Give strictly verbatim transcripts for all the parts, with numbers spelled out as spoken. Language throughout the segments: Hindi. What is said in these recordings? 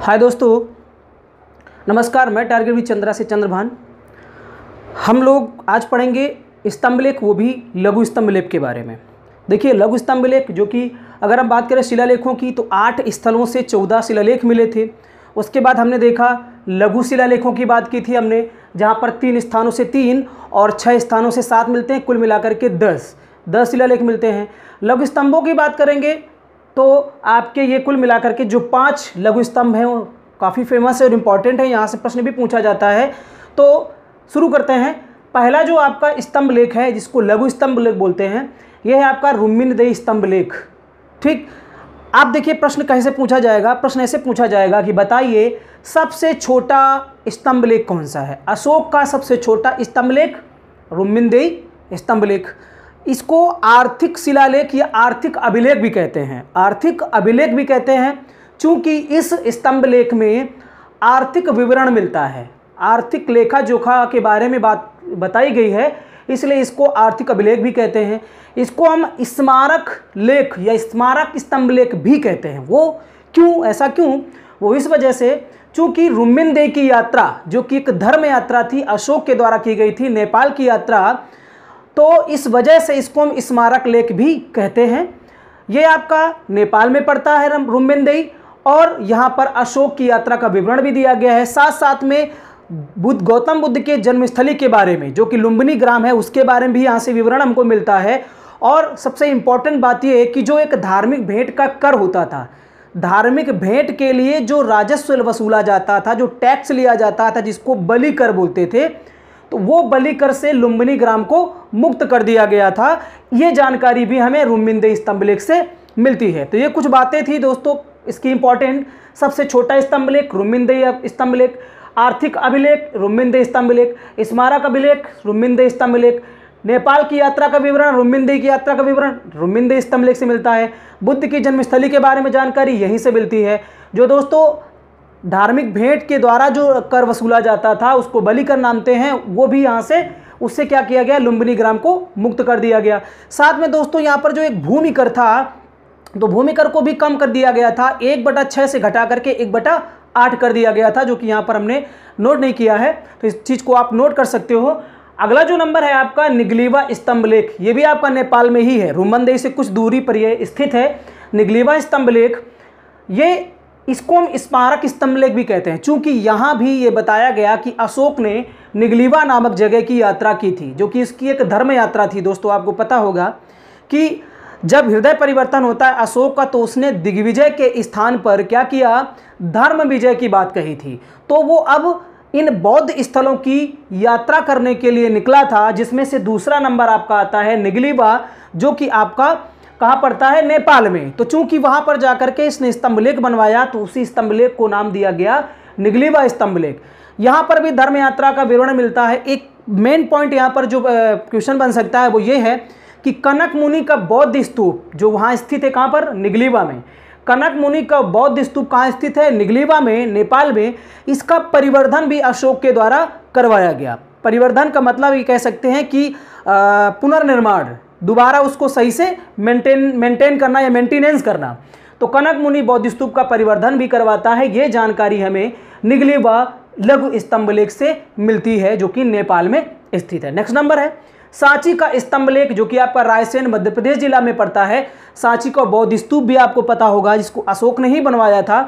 हाय दोस्तों, नमस्कार। मैं टारगेट विद चंद्रा से चंद्रभान। हम लोग आज पढ़ेंगे स्तंभलेख, वो भी लघु स्तंभलेख के बारे में। देखिए, लघु स्तंभलेख जो कि अगर हम बात करें शिलालेखों की तो आठ स्थलों से चौदह शिलालेख मिले थे। उसके बाद हमने देखा लघु शिलालेखों की बात की थी हमने, जहाँ पर तीन स्थानों से तीन और छः स्थानों से सात मिलते हैं, कुल मिलाकर के दस दस शिलालेख मिलते हैं। लघु स्तंभों की बात करेंगे तो आपके ये कुल मिलाकर के जो पांच लघु स्तंभ हैं वो काफ़ी फेमस है और इम्पॉर्टेंट है, यहाँ से प्रश्न भी पूछा जाता है। तो शुरू करते हैं। पहला जो आपका स्तंभ लेख है जिसको लघु स्तंभ लेख बोलते हैं, यह है आपका रुम्मिनदेही स्तंभ लेख। ठीक, आप देखिए प्रश्न कैसे पूछा जाएगा। प्रश्न ऐसे पूछा जाएगा कि बताइए सबसे छोटा स्तंभ लेख कौन सा है। अशोक का सबसे छोटा स्तंभ लेख रुम्मिनदेही स्तंभ लेख। इसको आर्थिक शिलालेख या आर्थिक अभिलेख भी कहते हैं। आर्थिक अभिलेख भी कहते हैं चूंकि इस स्तंभ लेख में आर्थिक विवरण मिलता है, आर्थिक लेखा जोखा के बारे में बात बताई गई है, इसलिए इसको आर्थिक अभिलेख भी कहते हैं। इसको हम स्मारक लेख या स्मारक स्तंभ लेख भी कहते हैं। वो क्यों, ऐसा क्यों? वो इस वजह से चूंकि रुम्मिनदेही की यात्रा जो कि एक धर्म यात्रा थी, अशोक के द्वारा की गई थी, नेपाल की यात्रा, तो इस वजह से इसको हम स्मारक लेख भी कहते हैं। ये आपका नेपाल में पड़ता है रुम्मिनदेही, और यहाँ पर अशोक की यात्रा का विवरण भी दिया गया है। साथ साथ में बुद्ध गौतम बुद्ध के जन्मस्थली के बारे में जो कि लुम्बिनी ग्राम है उसके बारे में भी यहाँ से विवरण हमको मिलता है। और सबसे इम्पॉर्टेंट बात यह है कि जो एक धार्मिक भेंट का कर होता था, धार्मिक भेंट के लिए जो राजस्व वसूला जाता था, जो टैक्स लिया जाता था, जिसको बलि कर बोलते थे, तो वो बलि कर से लुम्बिनी ग्राम को मुक्त कर दिया गया था। ये जानकारी भी हमें रुम्मिनदेही स्तंभ लेख से मिलती है। तो ये कुछ बातें थी दोस्तों इसकी इंपॉर्टेंट। सबसे छोटा स्तंभ लेख रुम्मिनदेही स्तंभ लेख, आर्थिक अभिलेख रुम्मिनदेही स्तंभ लेख, स्मारक अभिलेख रुम्मिनदेही स्तंभ लेख, नेपाल की यात्रा का विवरण, रुम्मिनदेही की यात्रा का विवरण रुम्मिनदेही स्तंभ लेख से मिलता है। बुद्ध की जन्मस्थली के बारे में जानकारी यहीं से मिलती है। जो दोस्तों धार्मिक भेंट के द्वारा जो कर वसूला जाता था उसको बलि कर नामते हैं, वो भी यहाँ से उससे क्या किया गया, लुम्बिनी ग्राम को मुक्त कर दिया गया। साथ में दोस्तों यहाँ पर जो एक भूमि कर था, तो भूमि कर को भी कम कर दिया गया था, एक बटा छः से घटा करके एक बटा आठ कर दिया गया था, जो कि यहाँ पर हमने नोट नहीं किया है, तो इस चीज़ को आप नोट कर सकते हो। अगला जो नंबर है आपका निगलीवा स्तंभ लेख, ये भी आपका नेपाल में ही है, रुम्मिनदेही से कुछ दूरी पर यह स्थित है। निगलीवा स्तंभ लेख, ये इसको हम स्मारक स्तंभ लेख भी कहते हैं चूंकि यहाँ भी ये बताया गया कि अशोक ने निगलीवा नामक जगह की यात्रा की थी, जो कि इसकी एक धर्म यात्रा थी। दोस्तों आपको पता होगा कि जब हृदय परिवर्तन होता है अशोक का, तो उसने दिग्विजय के स्थान पर क्या किया, धर्म विजय की बात कही थी। तो वो अब इन बौद्ध स्थलों की यात्रा करने के लिए निकला था, जिसमें से दूसरा नंबर आपका आता है निगलीवा, जो कि आपका कहाँ पड़ता है, नेपाल में। तो चूंकि वहां पर जाकर के इसने स्तंभ लेख बनवाया, तो उसी स्तंभ लेख को नाम दिया गया निगलीवा स्तंभ लेख। यहाँ पर भी धर्म यात्रा का विवरण मिलता है। एक मेन पॉइंट यहाँ पर जो क्वेश्चन बन सकता है वो ये है कि कनक मुनि का बौद्ध स्तूप जो वहाँ स्थित है, कहाँ पर, निगलीवा में। कनक मुनि का बौद्ध स्तूप कहाँ स्थित है, निगलीवा में, नेपाल में। इसका परिवर्धन भी अशोक के द्वारा करवाया गया। परिवर्धन का मतलब ये कह सकते हैं कि पुनर्निर्माण, दोबारा उसको सही से मेंटेन मेंटेन करना या मेंटेनेंस करना। तो कनक मुनि बौद्ध स्तूप का परिवर्धन भी करवाता है। ये जानकारी हमें निगलीवा लघु स्तंभ लेख से मिलती है, जो कि नेपाल में स्थित है। नेक्स्ट नंबर है सांची का स्तंभ लेख, जो कि आपका रायसेन मध्य प्रदेश जिला में पड़ता है। सांची का बौद्ध स्तूप भी आपको पता होगा, जिसको अशोक ने ही बनवाया था।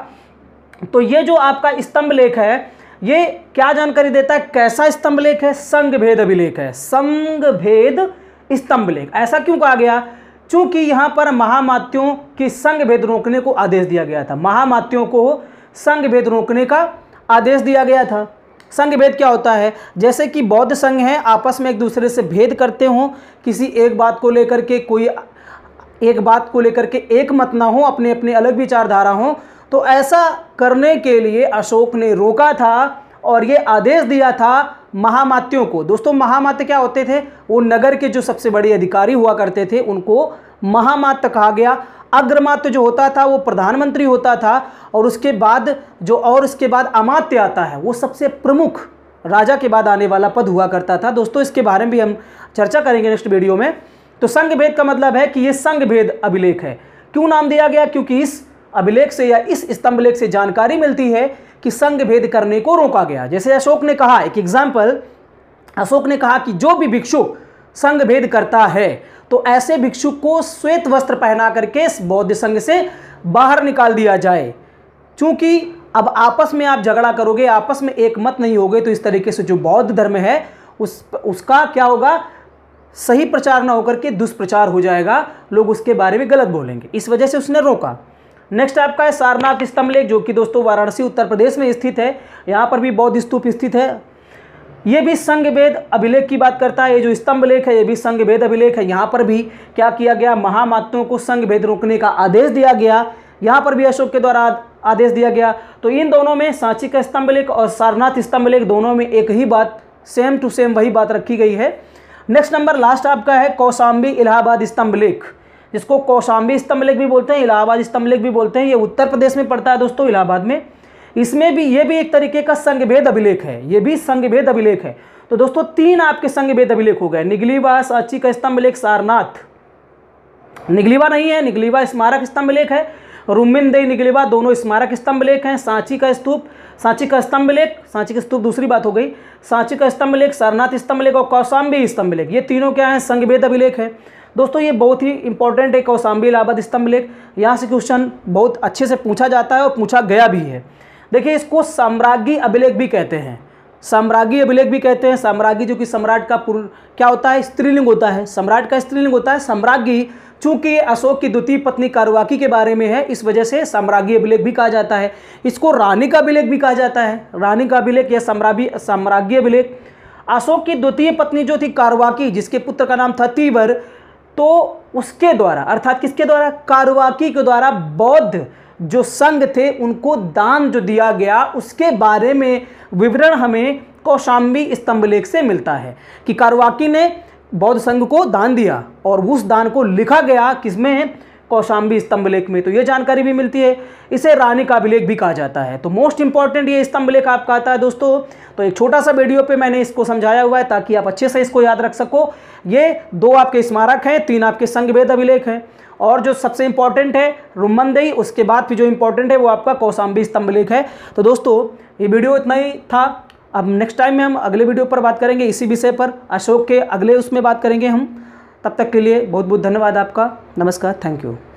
तो ये जो आपका स्तंभ लेख है, ये क्या जानकारी देता है, कैसा स्तंभ लेख है, संघ भेद अभिलेख है। संघ भेद स्तंभ लेख, ऐसा क्यों कहा गया, चूंकि यहां पर महामात्यों की संघ भेद रोकने को आदेश दिया गया था। महामात्यों को संघ भेद रोकने का आदेश दिया गया था। संघ भेद क्या होता है, जैसे कि बौद्ध संघ हैं, आपस में एक दूसरे से भेद करते हों, किसी एक बात को लेकर के कोई एक बात को लेकर के एक मत ना हो, अपने अपने अलग विचारधारा हो, तो ऐसा करने के लिए अशोक ने रोका था और ये आदेश दिया था महामात्यों को। दोस्तों महामात्य क्या होते थे, वो नगर के जो सबसे बड़े अधिकारी हुआ करते थे, उनको महामात्य कहा गया। अग्रमात्य जो होता था वो प्रधानमंत्री होता था, और उसके बाद जो और उसके बाद अमात्य आता है, वो सबसे प्रमुख राजा के बाद आने वाला पद हुआ करता था। दोस्तों इसके बारे में भी हम चर्चा करेंगे नेक्स्ट वीडियो में। तो संघ भेद का मतलब है कि ये संघ भेद अभिलेख है। क्यों नाम दिया गया, क्योंकि इस अभिलेख से या इस स्तंभ लेख से जानकारी मिलती है कि संघ भेद करने को रोका गया। जैसे अशोक ने कहा, एक एग्जाम्पल, अशोक ने कहा कि जो भी भिक्षुक संघ भेद करता है तो ऐसे भिक्षुक को श्वेत वस्त्र पहना करके बौद्ध संघ से बाहर निकाल दिया जाए। चूंकि अब आपस में आप झगड़ा करोगे, आपस में एक मत नहीं होगे, तो इस तरीके से जो बौद्ध धर्म है उस उसका क्या होगा, सही प्रचार ना होकर के दुष्प्रचार हो जाएगा, लोग उसके बारे में गलत बोलेंगे। इस वजह से उसने रोका। नेक्स्ट आपका है सारनाथ स्तंभ लेख, जो कि दोस्तों वाराणसी उत्तर प्रदेश में स्थित है। यहाँ पर भी बौद्ध स्तूप स्थित है। ये भी संघ भेद अभिलेख की बात करता है। ये जो स्तंभ लेख है ये भी संघ भेद अभिलेख है। यहाँ पर भी क्या किया गया, महामातुओं को संघ भेद रोकने का आदेश दिया गया। यहाँ पर भी अशोक के द्वारा आदेश दिया गया। तो इन दोनों में, सांची का स्तंभ लेख और सारनाथ स्तंभ लेख, दोनों में एक ही बात, सेम टू सेम वही बात रखी गई है। नेक्स्ट नंबर लास्ट आपका है कौशाम्बी इलाहाबाद स्तंभ लेख, जिसको कौशाम्बी स्तंभ लेख भी बोलते हैं, इलाहाबाद स्तंभ लेख भी बोलते हैं। ये उत्तर प्रदेश में पड़ता है दोस्तों, इलाहाबाद में। इसमें भी, ये भी एक तरीके का संघ भेद अभिलेख है। ये भी संघ भेद अभिलेख है। तो दोस्तों तीन आपके संघ भेद अभिलेख हो गए, निगलीवा, सांची का स्तंभ लेख, सारनाथ। निगलीवा नहीं है, निगलीवा स्मारक स्तंभ लेख है। रुमिनदेई निगलीवा दोनों स्मारक स्तंभ लेख हैं। सांची का स्तूप, सांची का स्तंभ लेख, सांची का स्तूप दूसरी बात हो गई। सांची का स्तंभ लेख, सारनाथ स्तंभ लेख और कौशाम्बी स्तंभ लेख, ये तीनों क्या हैं, संघ भेद अभिलेख है। दोस्तों ये बहुत ही इंपॉर्टेंट है कौशाम्बी इलाहाबाद स्तंभ लेख। यहाँ से क्वेश्चन बहुत अच्छे से पूछा जाता है और पूछा गया भी है। देखिए इसको साम्राज्ञी अभिलेख भी कहते हैं, साम्राज्ञी अभिलेख भी कहते हैं। साम्राज्ञी जो कि सम्राट का पूर्व क्या होता है, स्त्रीलिंग होता है, सम्राट का स्त्रीलिंग होता है। साम्राज्ञी चूंकि ये अशोक की द्वितीय पत्नी कारवाकी के बारे में है, इस वजह से साम्राज्ञी अभिलेख भी कहा जाता है। इसको रानी का अभिलेख भी कहा जाता है, रानी का अभिलेख या सम्राज्ञी साम्राज्ञी अभिलेख। अशोक की द्वितीय पत्नी जो थी कारवाकी, जिसके पुत्र का नाम था तीवर, तो उसके द्वारा, अर्थात किसके द्वारा, कारवाकी के द्वारा बौद्ध जो संघ थे उनको दान जो दिया गया, उसके बारे में विवरण हमें कौशाम्बी स्तंभ लेख से मिलता है कि कारवाकी ने बौद्ध संघ को दान दिया और उस दान को लिखा गया किसमें, कौशाम्बी स्तंभ लेख में। तो ये जानकारी भी मिलती है। इसे रानी का अभिलेख भी कहा जाता है। तो मोस्ट इंपॉर्टेंट ये स्तंभ लेख आपका आता है दोस्तों। तो एक छोटा सा वीडियो पे मैंने इसको समझाया हुआ है ताकि आप अच्छे से इसको याद रख सको। ये दो आपके स्मारक हैं, तीन आपके संघ भेद अभिलेख हैं, और जो सबसे इंपॉर्टेंट है रुमनदेई, उसके बाद फिर जो इंपॉर्टेंट है वो आपका कौशाम्बी स्तंभ लेख है। तो दोस्तों ये वीडियो इतना ही था। अब नेक्स्ट टाइम में हम अगले वीडियो पर बात करेंगे इसी विषय पर, अशोक के अगले उसमें बात करेंगे हम। तब तक के लिए बहुत बहुत धन्यवाद आपका। नमस्कार, थैंक यू।